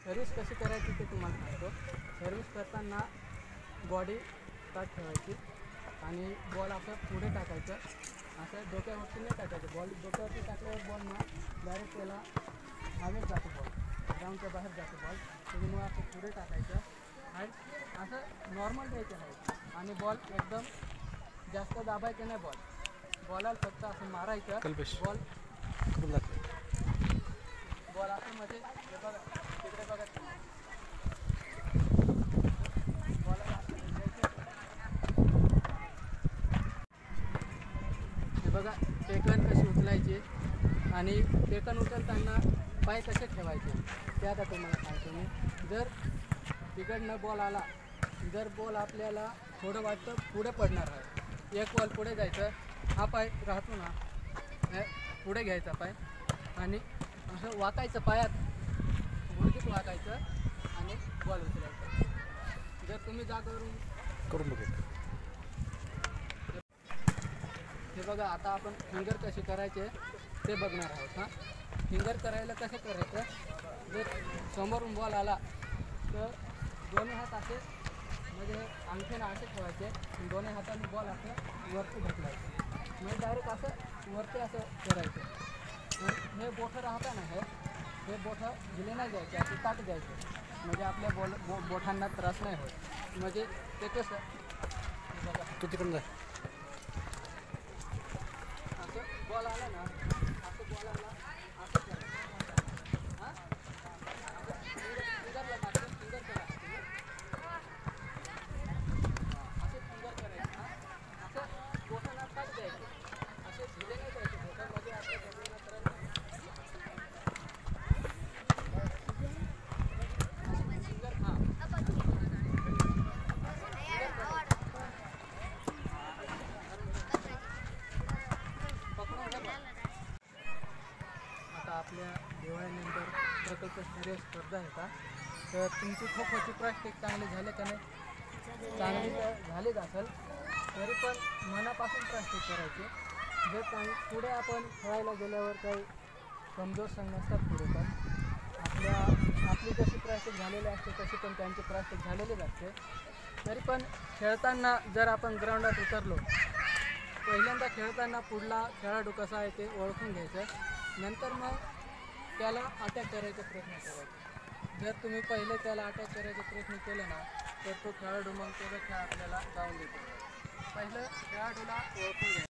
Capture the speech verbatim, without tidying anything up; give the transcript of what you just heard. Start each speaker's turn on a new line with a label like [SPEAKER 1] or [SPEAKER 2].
[SPEAKER 1] Service कशी करायची ते तुम्हाला सांगतो। सर्विस करताना बॉडी ताट ठेवायची आणि बॉल असं पुढे टाकायचं, असं डोक्यावरती नाही टाकायचं। बॉल डोक्यावरती टाकल्यावर बॉल ना डायरेक्ट त्याला हवेत जातो, बॉल ग्राउंडच्या बाहेर जातो बॉल। त्याच्यामुळे असं पुढे टाकायचं आणि असं नॉर्मल द्यायचं आहे आणि बॉल एकदम जास्त दाबायचं नाही। बॉल बॉलला फक्त असं मारायचं, बॉल बॉल असं मध्ये बघा, तिकडे बघा, हे बघा टेकन कशी उचलायची आणि टेकन उचलताना पाय कसे ठेवायचे ते आता तुम्हाला सांगतो मी। जर तिकडनं बॉल आला, जर बॉल आपल्याला थोडं वाटतं पुढे पडणार आहे, एक बॉल पुढे जायचं, हा पाय राहतो ना पुढे घ्यायचा पाय आणि असं वाकायचं, पायात गुडघीत वाकायचं आणि बॉल उचलायचं। जर तुम्ही जागेवरून
[SPEAKER 2] करून बघा,
[SPEAKER 1] हे बघा आता आपण फिंगर कसे करायचे ते बघणार आहोत। हां, फिंगर करायला कसं करायचं, जर समोरून बॉल आला तर दोन्ही हात असे म्हणजे अंगठ्यानं असे ठेवायचे, दोन्ही हाताने बॉल असं वरती ढकलायचं, म्हणजे डायरेक्ट असं वरती असं करायचं। हे बोटं राहता ना, हे हे बोटं हिले नाही द्यायचे, असे ताट द्यायचे, म्हणजे आपल्या बॉल बो बोटांना त्रास नाही होत। म्हणजे ते कसं बघा,
[SPEAKER 2] तू तिकडून जा,
[SPEAKER 1] असं बॉल आला ना, असं बॉल आला असं करायचं। हां, असं फिंगर फिंगरला टाकून फिंगर करा, असं फिंगर करायचं। हां, असं बोटांना ताट द्यायचे, असे हिले नाही द्यायचे बोटं, म्हणजे आपल्या बोटांना त्रास नाही। फिंगर हां आता आपल्या दिवाळीनंतर प्रकल्पस्तरीय स्पर्धा येतात, तर तुमची खो खोची प्रॅक्टिस चांगली झाली का नाही? चांगली तर झालीच असेल, तरी पण मनापासून प्रॅक्टिस करायची। जर चांग पुढे आपण खेळायला गेल्यावर काही कमजोर संघ नसतात पुढे, पण आपल्या आपली जशी प्रॅक्टिस झालेली असते तशी पण त्यांची प्रॅक्टिस झालेलीच असते। तरी पण खेळताना जर आपण ग्राउंडात उतरलो, पहिल्यांदा खेळताना पुढला खेळाडू कसा आहे ते ओळखून घ्यायचं, नंतर मग त्याला अटॅक करायचा प्रयत्न करायचा। जर तुम्ही पहिले त्याला अटॅक करायचा प्रयत्न केला ना, तर तो खेळाडू मग त्याचा खेळ आपल्याला जाऊन देतो। पहिलं खेळाडूला ओळखून घ्यायचं।